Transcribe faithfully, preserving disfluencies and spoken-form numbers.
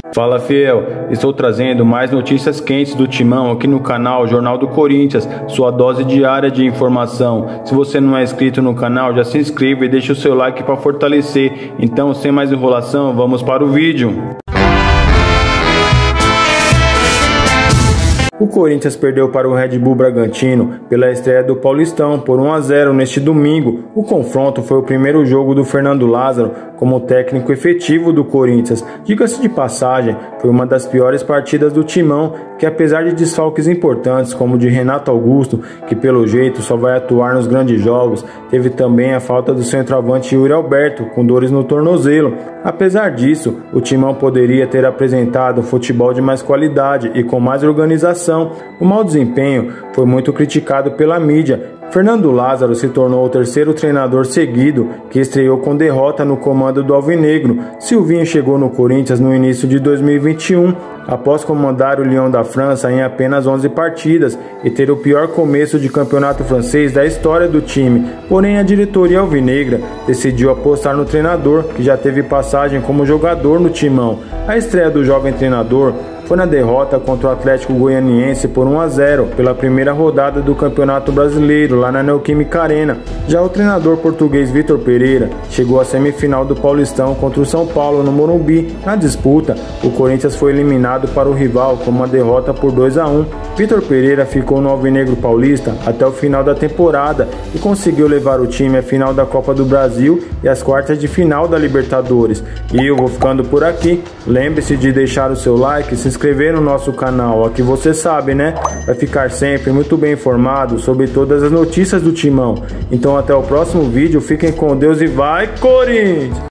Fala, fiel, estou trazendo mais notícias quentes do Timão aqui no canal Jornal do Corinthians, sua dose diária de informação. Se você não é inscrito no canal, já se inscreva e deixa o seu like para fortalecer. Então, sem mais enrolação, vamos para o vídeo. O Corinthians perdeu para o Red Bull Bragantino pela estreia do Paulistão por um a zero neste domingo. O confronto foi o primeiro jogo do Fernando Lázaro como técnico efetivo do Corinthians. Diga-se de passagem, foi uma das piores partidas do Timão, que apesar de desfalques importantes como o de Renato Augusto, que pelo jeito só vai atuar nos grandes jogos, teve também a falta do centroavante Yuri Alberto, com dores no tornozelo. Apesar disso, o Timão poderia ter apresentado um futebol de mais qualidade e com mais organização. O mau desempenho foi muito criticado pela mídia. Fernando Lázaro se tornou o terceiro treinador seguido que estreou com derrota no comando do Alvinegro. Silvinho chegou no Corinthians no início de dois mil e vinte e um, após comandar o Lyon da França em apenas onze partidas e ter o pior começo de campeonato francês da história do time. Porém, a diretoria alvinegra decidiu apostar no treinador, que já teve passagem como jogador no Timão. A estreia do jovem treinador foi na derrota contra o Atlético Goianiense por um a zero pela primeira rodada do Campeonato Brasileiro lá na Neoquímica Arena. Já o treinador português Vitor Pereira chegou à semifinal do Paulistão contra o São Paulo no Morumbi. Na disputa, o Corinthians foi eliminado para o rival com uma derrota por dois a um. Vitor Pereira ficou no Alvinegro Paulista até o final da temporada e conseguiu levar o time à final da Copa do Brasil e às quartas de final da Libertadores. E eu vou ficando por aqui. Lembre-se de deixar o seu like, se inscrever no nosso canal, aqui você sabe, né? Vai ficar sempre muito bem informado sobre todas as notícias do Timão. Então até o próximo vídeo, fiquem com Deus e vai, Corinthians!